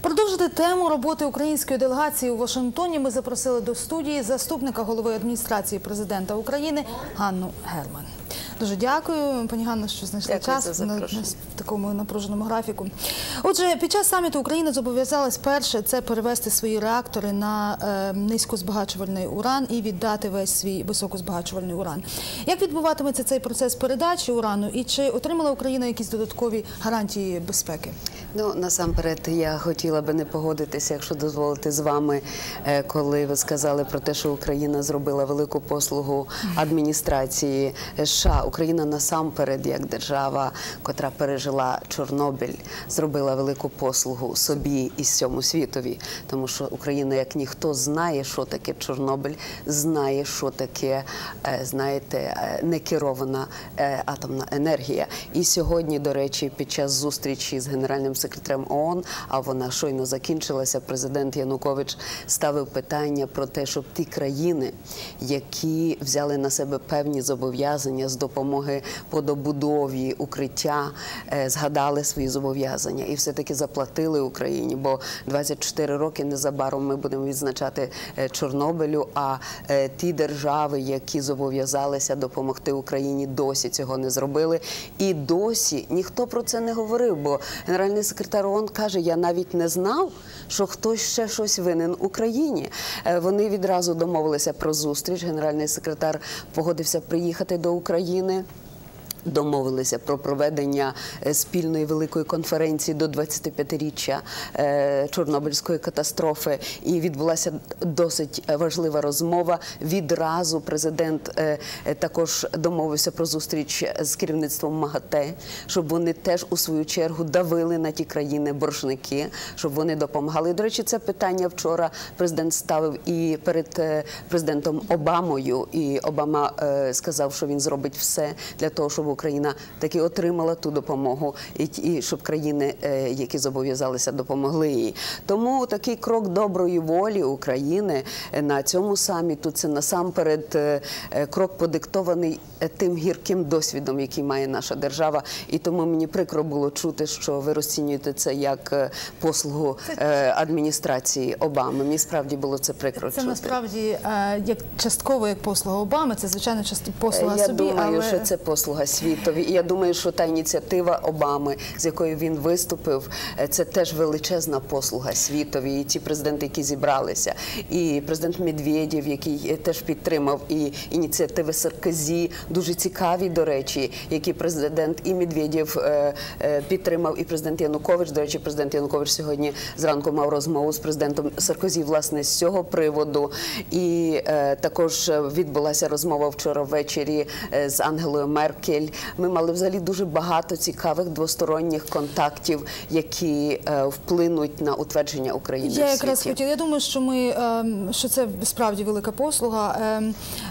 Продовжити тему роботи української делегації у Вашингтоні ми запросили до студії заступника голови адміністрації президента України Ганну Герман. Дуже дякую, пані Ганно, що знайшли час на такому напруженому графіку. Отже, під час саміту Україна зобов'язалась перше – це перевести свої реактори на низькозбагачувальний уран і віддати весь свій високозбагачувальний уран. Як відбуватиметься цей процес передачі урану і чи отримала Україна якісь додаткові гарантії безпеки? Ну, насамперед, я хотіла би не погодитися, якщо дозволите, з вами, коли ви сказали про те, що Україна зробила велику послугу адміністрації США. Україна насамперед, як держава, котра пережила Чорнобиль, зробила велику послугу собі і всьому світові. Тому що Україна, як ніхто, знає, що таке Чорнобиль, знає, що таке, знаєте, некерована атомна енергія. І сьогодні, до речі, під час зустрічі з генеральним секретарем ООН, а вона щойно закінчилася, президент Янукович ставив питання про те, щоб ті країни, які взяли на себе певні зобов'язання з допомоги по добудові укриття, згадали свої зобов'язання і все-таки заплатили Україні, бо 24 роки незабаром ми будемо відзначати Чорнобилю, а ті держави, які зобов'язалися допомогти Україні, досі цього не зробили. І досі ніхто про це не говорив, бо генеральний секретар ООН каже, я навіть не знав, що хтось ще щось винен Україні. Вони відразу домовилися про зустріч, генеральний секретар погодився приїхати до України. Домовилися про проведення спільної великої конференції до 25-річчя Чорнобильської катастрофи. І відбулася досить важлива розмова. Відразу президент також домовився про зустріч з керівництвом МАГАТЕ, щоб вони теж у свою чергу давили на ті країни-боржники, щоб вони допомагали. До речі, це питання вчора президент ставив і перед президентом Обамою. І Обама сказав, що він зробить все для того, щоб Україна таки отримала ту допомогу, і щоб країни, які зобов'язалися, допомогли їй. Тому такий крок доброї волі України на цьому саміту – це насамперед крок подиктований тим гірким досвідом, який має наша держава. І тому мені прикро було чути, що ви розцінюєте це як послугу адміністрації Обами. Мені справді було це прикро чути. Це насправді як частково як послуга Обами, це звичайно послуга собі. Я думаю, що це послуга світові. І я думаю, що та ініціатива Обами, з якою він виступив, це теж величезна послуга світові. І ті президенти, які зібралися, і президент Медведєв, який теж підтримав, і ініціативи Саркозі, дуже цікаві, до речі, які президент і Медведєв підтримав, і президент Янукович. До речі, президент Янукович сьогодні зранку мав розмову з президентом Саркозі, власне, з цього приводу. І також відбулася розмова вчора ввечері з Ангелою Меркель. Ми мали взагалі дуже багато цікавих двосторонніх контактів, які вплинуть на утвердження України в світі. Я якраз хотіла, я думаю, що це справді велика послуга.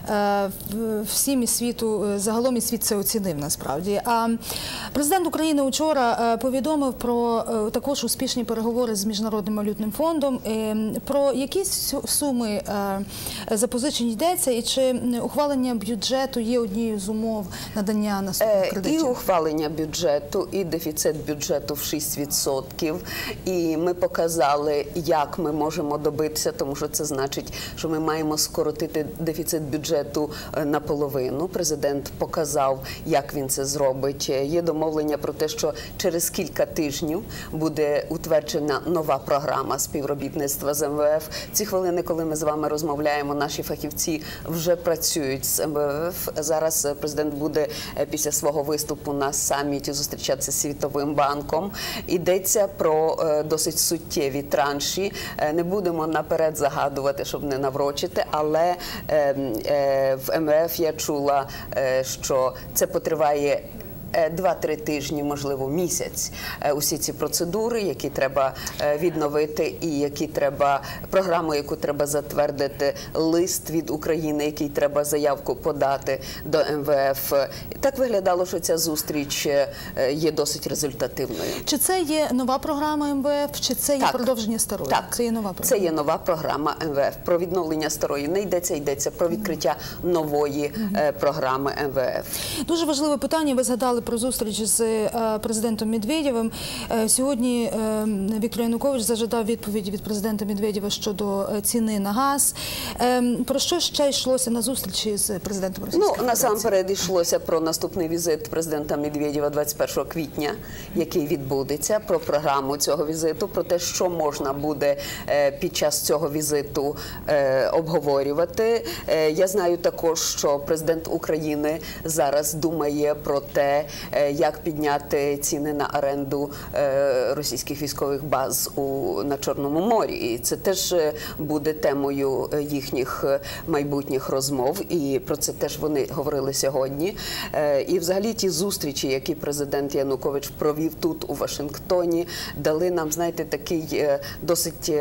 Всім із світу, загалом і світ це оцінив насправді. А президент України вчора повідомив про також успішні переговори з Міжнародним валютним фондом. Про які суми запозичень йдеться і чи ухвалення бюджету є однією з умов надання наступних кредитів? І ухвалення бюджету, і дефіцит бюджету в 6%. І ми показали, як ми можемо добитися, тому що це значить, що ми маємо скоротити дефіцит бюджету наполовину. Президент показав, як він це зробить. Є домовлення про те, що через кілька тижнів буде утверджена нова програма співробітництва з МВФ. Ці хвилини, коли ми з вами розмовляємо, наші фахівці вже працюють з МВФ. Зараз президент буде після свого виступу на саміті зустрічатися з Світовим банком. Йдеться про досить суттєві транші. Не будемо наперед загадувати, щоб не наврочити, але в МВФ я чула, що це потриває 2-3 тижні, можливо, місяць. Усі ці процедури, які треба відновити і які треба, програму, яку треба затвердити, лист від України, який треба заявку подати до МВФ. Так виглядало, що ця зустріч є досить результативною. Чи це є нова програма МВФ, чи це є продовження старої? Так, це є нова програма. Це є нова програма МВФ. Про відновлення старої не йдеться, йдеться про відкриття нової програми МВФ. Дуже важливе питання, ви згадали сказали про зустріч з президентом Медведєвим. Сьогодні Віктор Янукович зажадав відповіді від президента Медведєва щодо ціни на газ. Про що ще йшлося на зустрічі з президентом Російської Федерації? Насамперед йшлося про наступний візит президента Медведєва 21 квітня, який відбудеться, про програму цього візиту, про те, що можна буде під час цього візиту обговорювати. Я знаю також, що президент України зараз думає про те, як підняти ціни на оренду російських військових баз на Чорному морі. І це теж буде темою їхніх майбутніх розмов, і про це теж вони говорили сьогодні. І взагалі ті зустрічі, які президент Янукович провів тут, у Вашингтоні, дали нам, знаєте, такий досить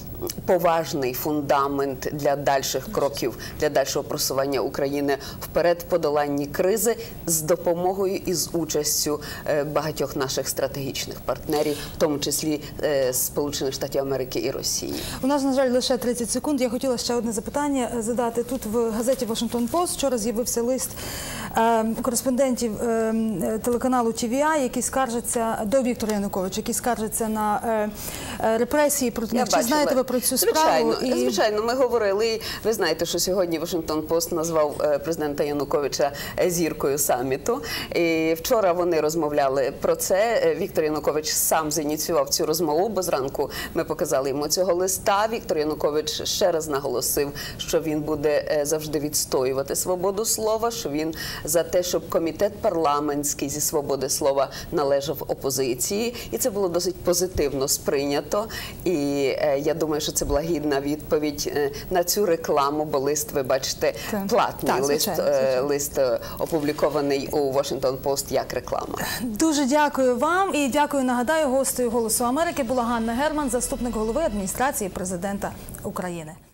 поважний фундамент для дальших кроків, для дальшого просування України вперед в подоланні кризи з допомогою і з участю багатьох наших стратегічних партнерів, в тому числі Сполучених Штатів Америки і Росії. У нас, на жаль, лише 30 секунд. Я хотіла ще одне запитання задати. Тут в газеті «Вашингтон Пост» вчора з'явився лист кореспондентів телеканалу TVI, які скаржаться до Віктора Януковича, які скаржаться на репресії проти них. Чи знаєте ви про цю справу? Звичайно, ми говорили. Ви знаєте, що сьогодні «Вашингтон Пост» назвав президента Януковича зіркою саміту. І вчора вони розмовляли про це. Віктор Янукович сам зініціював цю розмову, бо зранку ми показали йому цього листа. Віктор Янукович ще раз наголосив, що він буде завжди відстоювати свободу слова, що він за те, щоб комітет парламентський зі свободи слова належав опозиції. І це було досить позитивно сприйнято. І я думаю, що це була гідна відповідь на цю рекламу, бо лист, ви бачите, платний лист опублікований у «Вашингтон Пост» як реклама. Дуже дякую вам і дякую, нагадаю, гостею «Голосу Америки» була Ганна Герман, заступник голови адміністрації президента України.